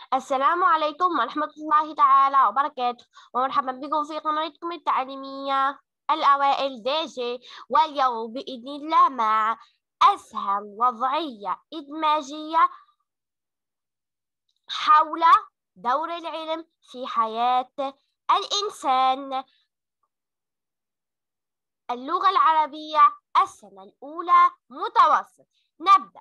السلام عليكم ورحمة الله تعالى وبركاته، ومرحبا بكم في قناتكم التعليمية الأوائل ديجي. واليوم بإذن الله مع أسهل وضعية إدماجية حول دور العلم في حياة الإنسان. اللغة العربية السنة الأولى متوسط. نبدأ.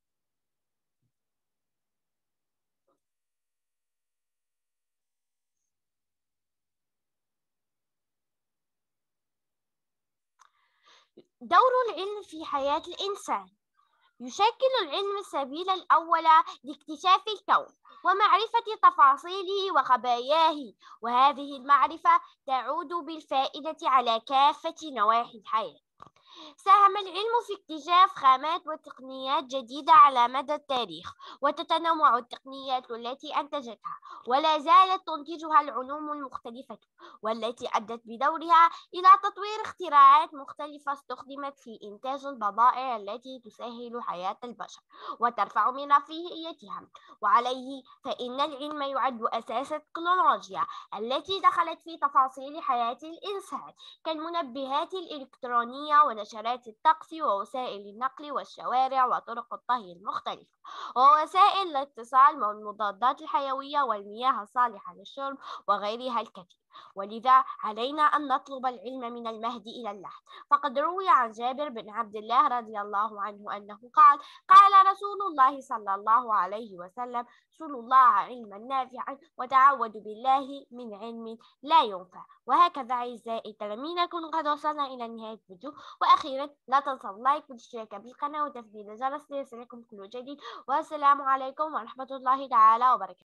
دور العلم في حياة الإنسان: يشكل العلم السبيل الأول لاكتشاف الكون ومعرفة تفاصيله وخباياه، وهذه المعرفة تعود بالفائدة على كافة نواحي الحياة. ساهم العلم في اكتشاف خامات وتقنيات جديدة على مدى التاريخ، وتتنوع التقنيات التي أنتجتها ولا زالت تنتجها العلوم المختلفة، والتي أدت بدورها إلى تطوير اختراعات مختلفة استخدمت في إنتاج البضائع التي تسهل حياة البشر وترفع من رفاهيتهم. وعليه فإن العلم يعد أساس التكنولوجيا التي دخلت في تفاصيل حياة الإنسان، كالمنبهات الإلكترونية ونشرات الطقس ووسائل النقل والشوارع وطرق الطهي المختلفة ووسائل الاتصال والمضادات الحيوية والمياه الصالحة للشرب وغيرها الكثير. ولذا علينا أن نطلب العلم من المهد إلى اللحد. فقد روي عن جابر بن عبد الله رضي الله عنه أنه قال رسول الله صلى الله عليه وسلم: سلوا الله علما نافعا وتعوذوا بالله من علم لا ينفع. وهكذا أعزائي التلاميذ نكون قد وصلنا إلى نهاية الفيديو. وأخيرا لا تنسوا اللايك والاشتراك بالقناة وتفعيل الجرس ليصلكم كل جديد. والسلام عليكم ورحمة الله تعالى وبركاته.